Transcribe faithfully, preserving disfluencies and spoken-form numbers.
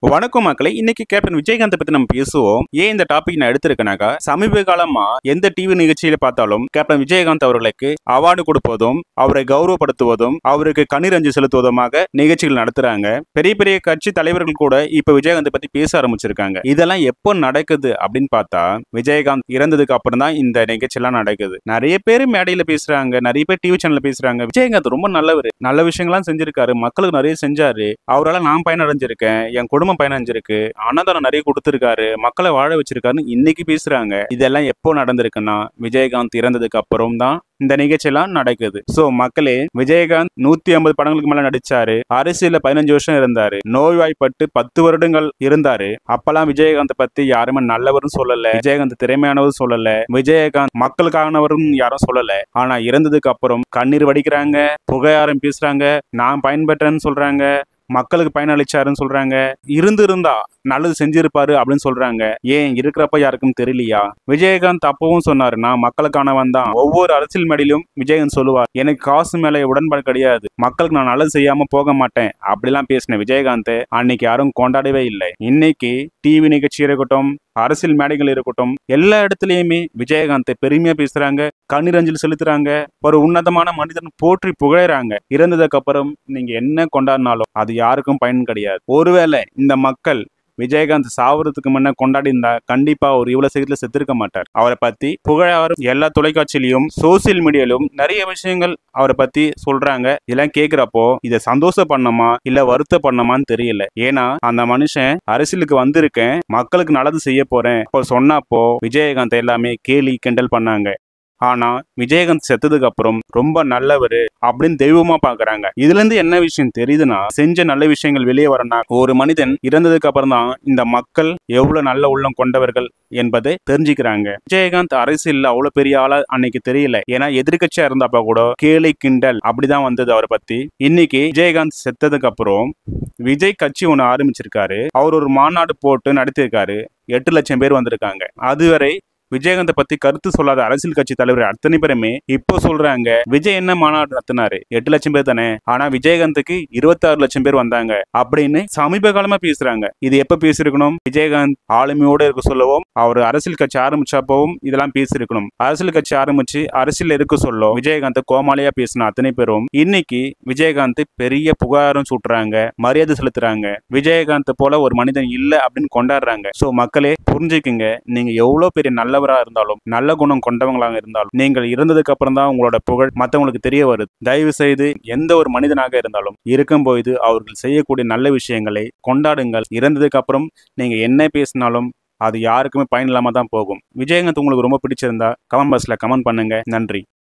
வணக்கம் மக்களே, இன்னைக்கு கேப்டன் விஜயகாந்த் பத்தி நம்ம பேசுவோம். ஏன் இந்த டாபிக் நான் எடுத்திருக்கேனாக்கா, சமீப காலமா எந்த டிவி நிகழ்ச்சியில பார்த்தாலும் கேப்டன் விஜயகாந்த் அவர்களுக்கு அவார்டு கொடுப்பதும் அவரை கௌரவப்படுத்துவதும் அவருக்கு கண்ணீர் அஞ்சலி செலுத்துவதுமாக நிகழ்ச்சிகள் நடத்துறாங்க. பெரிய பெரிய கட்சி தலைவர்கள் கூட இப்ப விஜயகாந்த் பத்தி பேச ஆரம்பிச்சிருக்காங்க. இதெல்லாம் எப்போ நடக்குது அப்படின்னு பார்த்தா, விஜயகாந்த் இறந்ததுக்கு அப்புறம் தான் இந்த நிகழ்ச்சி எல்லாம் நடக்குது. நிறைய பேர் மேடையில பேசுறாங்க, நிறைய பேர் டிவி சேனல்ல பேசுறாங்க. விஜயகாந்த் ரொம்ப நல்லவர், நல்ல விஷயங்கள்லாம் செஞ்சிருக்காரு, மக்களுக்கு நிறைய செஞ்சாரு. அவரால் நான் பயனடைஞ்சிருக்கேன், என் குடும்பம் பயனடைஞ்சிருக்கு, அன்னதானம் நிறைய கொடுத்திருக்காரு, மக்களை வாழ வச்சிருக்காருன்னு இன்னைக்கு பேசுறாங்க. இதெல்லாம் எப்போ நடந்திருக்குன்னா, விஜயகாந்த் இறந்ததுக்கு அப்புறம் தான் இந்த நிகழ்ச்சி எல்லாம் நடக்குது. சோ மக்களே, விஜயகாந்த் நூத்தி ஐம்பது படங்களுக்கு மேல நடிச்சாரு, அரசியல்ல பதினஞ்சு வருஷம் இருந்தாரு, நோய்வாய்ப்பட்டு பத்து வருடங்கள் இருந்தாரு. அப்பெல்லாம் விஜயகாந்த் பத்தி யாருமே நல்லவரும் சொல்லல, விஜயகாந்த் திறமையானவரும் சொல்லல, விஜயகாந்த் மக்களுக்கானவரும் யாரும் சொல்லல. ஆனா இறந்ததுக்கு அப்புறம் கண்ணீர் வடிக்கிறாங்க, புகையாரம் பேசுறாங்க, நான் பயன்பெற்றேன்னு சொல்றாங்க, மக்களுக்கு பயனளிச்சாருன்னு சொல்றாங்க, இருந்து இருந்தா நல்லது செஞ்சிருப்பாரு அப்படின்னு சொல்றாங்க. ஏன் இருக்கிறப்ப யாருக்கும் தெரியலையா? விஜயகாந்த் அப்பவும் சொன்னாரு, நான் மக்களுக்கானவன் தான். ஒவ்வொரு அரசியல் மேடையிலும் விஜயகாந்த் சொல்லுவார், எனக்கு காசு மேல உடன்பாடு கிடையாது, மக்களுக்கு நான் நல்லது செய்யாம போக மாட்டேன் அப்படிலாம் பேசின விஜயகாந்த் அன்னைக்கு யாரும் கொண்டாடவே இல்லை. இன்னைக்கு டிவி நிகழ்ச்சி இருக்கட்டும், அரசியல் மேடைகள் இருக்கட்டும், எல்லா இடத்துலயுமே விஜயகாந்த் பெருமையா பேசுறாங்க, கண்ணீர் அஞ்சலி செலுத்துறாங்க, ஒரு உன்னதமான மனிதன் போற்றி புகழறாங்க. இறந்ததுக்கு அப்புறம் நீங்க என்ன கொண்டாடினாலும் அது யாருக்கும் பயன் கிடையாது. ஒருவேளை இந்த மக்கள் விஜயகாந்த் சாவறதுக்கு முன்ன கொண்டாடி இருந்தா கண்டிப்பா ஒரு இவ்வளவு சீக்கிரத்துல செத்துருக்க மாட்டார். அவரை பத்தி புகழாரும் எல்லா தொலைக்காட்சியிலும் சோசியல் மீடியாலும் நிறைய விஷயங்கள் அவரை பத்தி சொல்றாங்க. இதெல்லாம் கேக்குறப்போ இதை சந்தோஷம் பண்ணமா இல்ல வருத்த பண்ணமான்னு தெரியல. ஏன்னா அந்த மனுஷன் அரசியலுக்கு வந்திருக்கேன், மக்களுக்கு நல்லது செய்ய போறேன் அப்போ சொன்னப்போ விஜயகாந்த் எல்லாமே கேலி கிண்டல் பண்ணாங்க. ஆனா விஜயகாந்த் செத்ததுக்கு அப்புறம் ரொம்ப நல்லவரு அப்படின்னு தெய்வமா பாக்குறாங்க. இதுல இருந்து என்ன விஷயம் தெரியுதுன்னா, செஞ்ச நல்ல விஷயங்கள் வெளியே வரனா ஒரு மனிதன் இறந்ததுக்கு அப்புறம் தான் இந்த மக்கள் எவ்வளவு நல்ல உள்ளம் கொண்டவர்கள் என்பதை தெரிஞ்சுக்கிறாங்க. விஜயகாந்த் அரசியல்ல அவ்வளவு பெரிய ஆளா அன்னைக்கு தெரியல. ஏன்னா எதிர்கட்சியா இருந்தப்ப கூட கேலி கிண்டல் அப்படிதான் வந்தது அவரை பத்தி. இன்னைக்கு விஜயகாந்த் செத்ததுக்கு அப்புறம் விஜய் கட்சி ஒண்ணு ஆரம்பிச்சிருக்காரு. அவர் ஒரு மாநாடு போட்டு நடத்திருக்காரு, எட்டு லட்சம் பேர் வந்திருக்காங்க. அதுவரை விஜயகாந்த் பத்தி கருத்து சொல்லாத அரசியல் கட்சி தலைவர் அத்தனை பேருமே இப்போ சொல்றாங்க, விஜய் என்ன மாநாடு நடத்தினாரு, எட்டு லட்சம் பேர் தானே, ஆனா விஜயகாந்துக்கு இருபத்தி ஆறு லட்சம் பேர் வந்தாங்க அப்படின்னு சமீப காலமா பேசுறாங்க. இது எப்ப பேசிருக்கணும்? விஜயகாந்த் ஆளுமையோட இருக்க சொல்லவும், அவர் அரசியல் கட்சி ஆரம்பிச்சப்பவும் இதெல்லாம் பேசிருக்கணும். அரசியல் கட்சி ஆரம்பிச்சு அரசியல் இருக்க சொல்ல விஜயகாந்த் கோமாளியா பேசின அத்தனை பேரும் இன்னைக்கு விஜயகாந்த் பெரிய புகாரும் சுட்டுறாங்க, மரியாதை செலுத்துறாங்க, விஜயகாந்த் போல ஒரு மனிதன் இல்ல அப்படின்னு கொண்டாடுறாங்க. சோ மக்களே புரிஞ்சுக்குங்க, நீங்க எவ்வளவு பெரிய நல்ல இருந்தாலும் நல்ல குணம் கொண்டவங்களாக இருந்தாலும் நீங்கள் இறந்ததுக்கு அப்புறம் தான் உங்களோட புகழ் மற்றவங்களுக்கு தெரிய வருது. தயவு செய்து எந்த ஒரு மனிதனாக இருந்தாலும் இருக்கும்போது அவர்கள் செய்யக்கூடிய நல்ல விஷயங்களை கொண்டாடுங்கள். இறந்ததுக்கு அப்புறம் நீங்க என்ன பேசினாலும் அது யாருக்குமே பயன் இல்லாம தான் போகும். விஜயகாந்த் உங்களுக்கு ரொம்ப பிடிச்சிருந்தா கமெண்ட் பாக்ஸ்ல கமெண்ட் பண்ணுங்க. நன்றி.